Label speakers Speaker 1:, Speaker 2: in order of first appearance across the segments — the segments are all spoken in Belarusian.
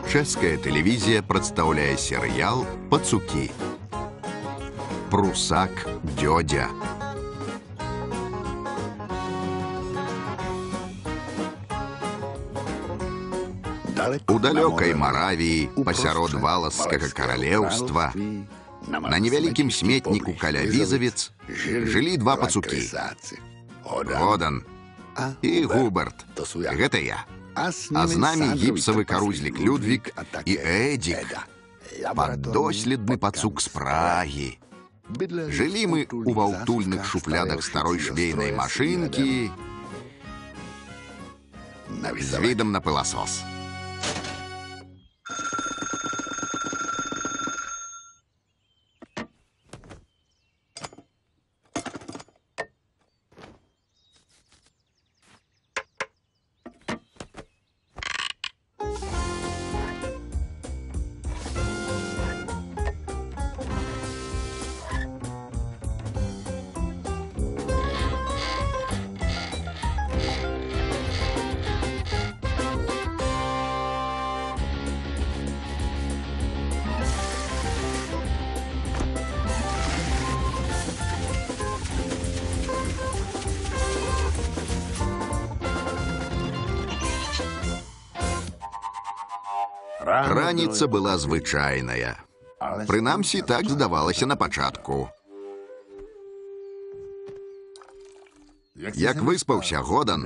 Speaker 1: Чэшская тэлевізія прадстаўляе серыял «Пацукі». Прусак Дзёдзя. У далёкай Маравіі, пасярод валасскага каралеўства, на невялікім сметніку каля Візавец жылі два пацукі. Годан і Губерт. Гэта я. А з намі гіпсавы карузлік Людвік і Эдзік, паддоследны пацук з Прагі. Жылі мы у ваўтульных шуфлядах старой швейнай машынкі з відам на пыласос. Раніца была звычайная. Прынамсі, так здавалася на пачатку. Як выспаўся Годан?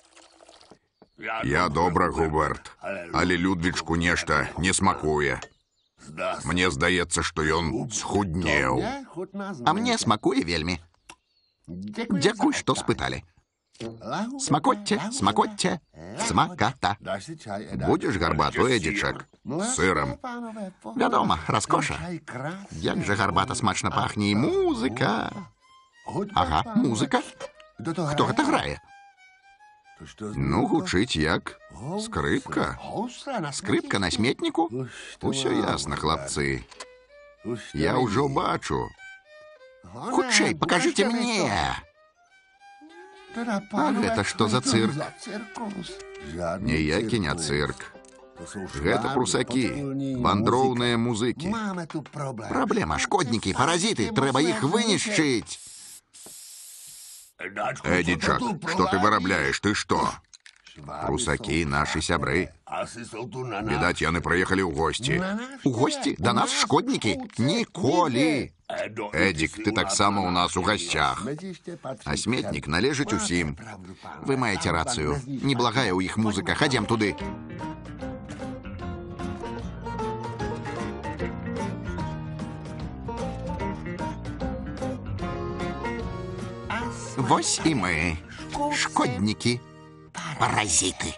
Speaker 1: Я добра, Губерт, але Людвічку нешта не смакуе. Мне здаецца, што ён схуднеў. А мне смакуе вельмі. Дзякуй, што спыталі. Смакотце, смакотце, смаката. Будзеш гарбату, Эдзічак, з сырам? Вядома, раскоша. Як жа гарбата смачна пахне, і музыка. Ага, музыка. Хто гэта грае? Ну, гучыць як скрыпка. Скрыпка на сметніку? Усё ясна, хлапцы. Я ўжо бачу. Хутчэй, пакажыце мне. А гэта што за цырк? Ніякі не цырк. Гэта прусакі, вандроўныя музыкі. Праблема, шкоднікі, паразіты, трэба іх вынішчыць. Эдзічак, што ты вырабляеш, ты што? Прусакі нашы сябры. Відаць, яны прыехалі ў госці. У госці? Да нас шкоднікі? Ніколі. Эдзік, ты таксама ў нас у гасцях. А сметнік належыць усім. Вы маеце рацыю. Неблагая ў іх музыка. Хадзем туды. Вось і мы. Шкоднікі. Паразіты.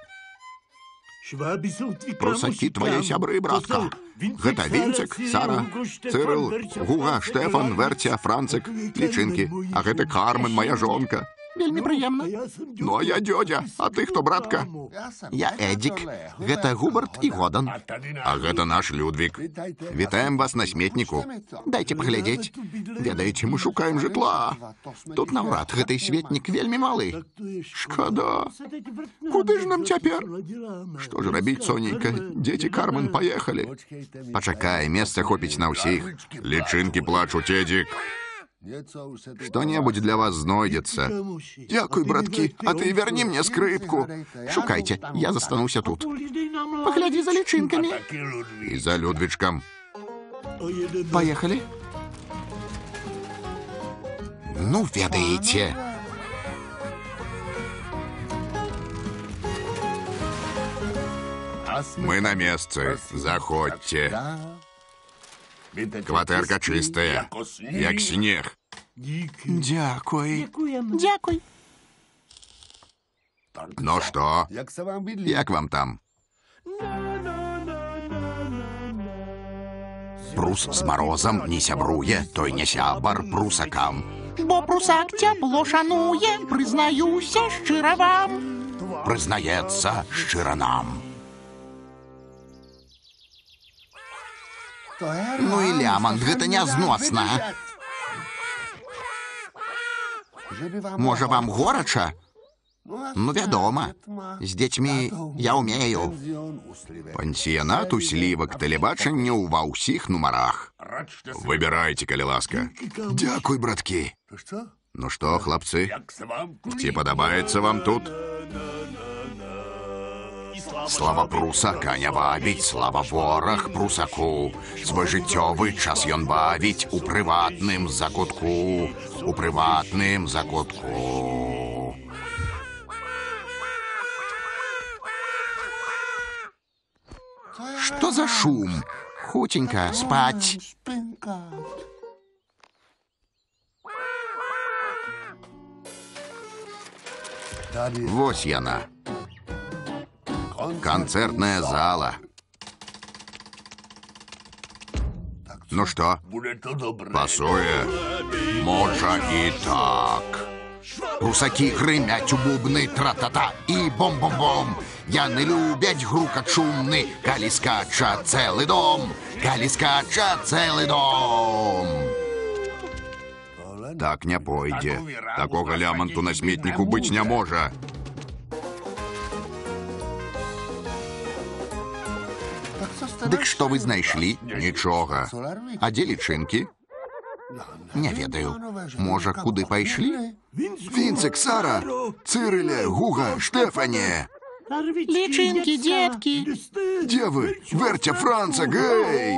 Speaker 1: Прусакі твае сябры, братка. Гэта Вінцек, Сара, Цырыл, Гуга, Штэфан, Верця, Францык, лічынкі. А гэта Кармен, моя жонка. Вельмі прыемна. Ну, а я Дзёдзя. А ты хто, братка? Я Эдзік. Гэта Губерт і Годан. А гэта наш Людвік. Вітаем вас на сметніку. Дайце паглядзець. Ведаеце, мы шукаем жытла. Тут наўрад гэты светнік вельмі малы. Шкада. Куды ж нам цяпер? Што ж рабіць, сонейка? Дзеці Кармен паехалі. Пачакай, месца хопіць на ўсіх. Лічынкі плачуць, Эдзік. Што-небудзь для вас знойдзецца. Дзякуй, браткі, а ты верні мне скрыпку. Шукайце, я застануся тут. Паглядзі за лічынкамі. І за Людвічкам. Паехалі. Ну, ведаеце. Мы на месцы. Заходзьце. Кватэрка чыстая, як снег. Дзякуй. Дзякуй. Ну што, як вам там? Прус з марозам не сябруе, той не сябар прусакам. Бо прусак цяпло шануе, прызнаюся шчыра вам. Прызнаецца шчыра нам. Ну і лямант, гэта нязносна. Можа, вам горача? Ну, вядома. З дзецьмі я ўмею. Пансіянат услівак тэлебачання ва ўсіх нумарах. Выбірайце, калі ласка. Дзякуй, браткі. Ну што, хлапцы, ці падабаецца вам тут? Слава прусака не бавіць, слава вораг прусаку. Свой жыццёвы час ён бавіць у прыватным закутку. У прыватным закутку. Што за шум? Хуценька, спаць. Вось яна. Канцэртная зала. Ну што? Пасуе? Можа і так. Прусакі грымяць у бубны тра-та-та і бом-бом-бом. Яны любяць грукат шумны, калі скача цэлы дом. Калі скача цэлы дом. Так не пойдзе. Такога ляманту на сметніку быць не можа. Дык што вы знайшлі? Нічога. А дзе лічынкі? Не ведаю. Можа, куды пайшлі? Вінцык, Сара, Цырыле, Гуга, Штэфане.
Speaker 2: Лічынкі, дзеткі.
Speaker 1: Дзе вы? Вэрця, Францак, эй!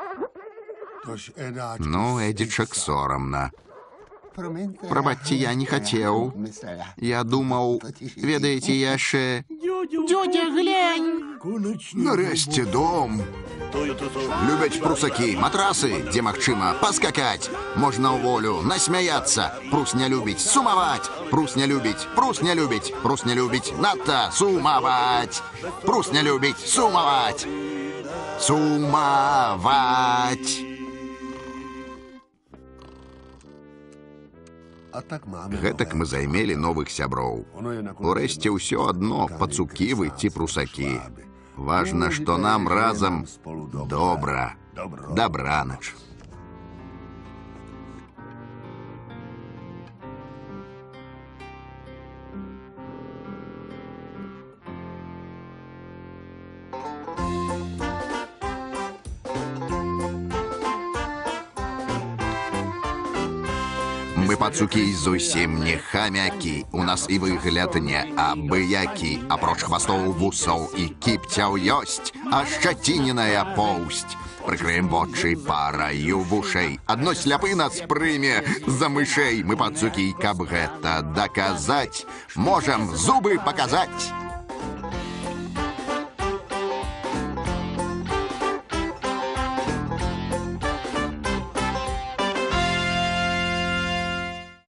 Speaker 1: Ну, Эдзічак, сорамна. Прабачце, я не хацеў. Я думаў, ведаеце, яшчэ...
Speaker 2: Дзёдзя, глянь.
Speaker 1: Нарэшце дом. Любяць прусакі, матрасы, дзе магчыма, паскакаць. Можна ў волю, насмяяцца. Прус не любіць, сумаваць. Прус не любіць, прус не любіць, прус не любіць, надта сумаваць. Прус не любіць, сумаваць. Сумаваць. Гэтак мы займелі новых сяброў. Урэшце ўсё адно, пацукі вы ці прусакі. Важна, што нам разам добра. Дабранач. Мы пацукі зусім не хамякі. У нас і выгляд не абыякі. Апроч хвастоў, вусоў і кіпцяў ёсць ашчаціненая поўсць. Прыкрыем вочы параю вушэй. Адно сляпы нас прыме за мышэй. Мы пацукі, каб гэта даказаць, можам зубы паказаць.